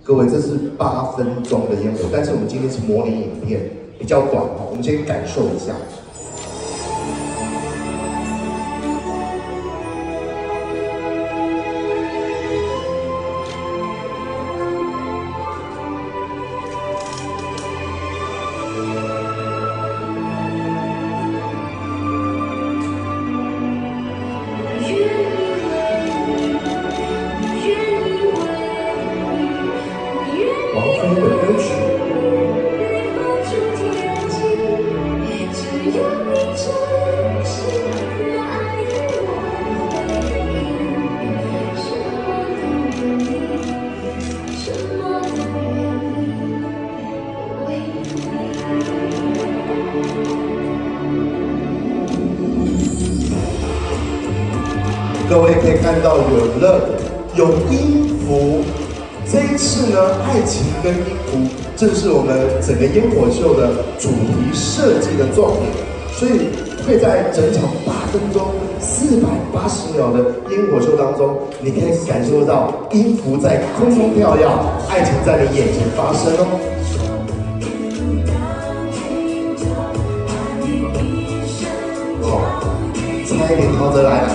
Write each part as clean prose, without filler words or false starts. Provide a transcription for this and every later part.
各位，这是8分钟的烟火，但是我们今天是模拟影片，比较短哦，我们先感受一下。 王菲的歌曲。各位可以看到有音符。 这一次呢，爱情跟音符正是我们整个烟火秀的主题设计的重点，所以会在整场8分钟480秒的烟火秀当中，你可以感受到音符在空中跳跃，爱情在你眼前发生哦。蔡依林陶喆来了。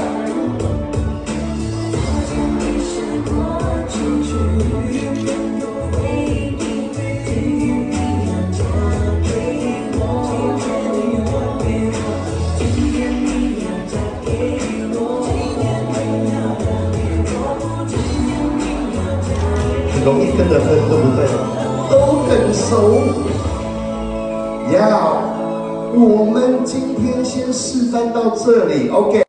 容易跟着哼，对不对？都很熟。我们今天先示范到这里 ，OK。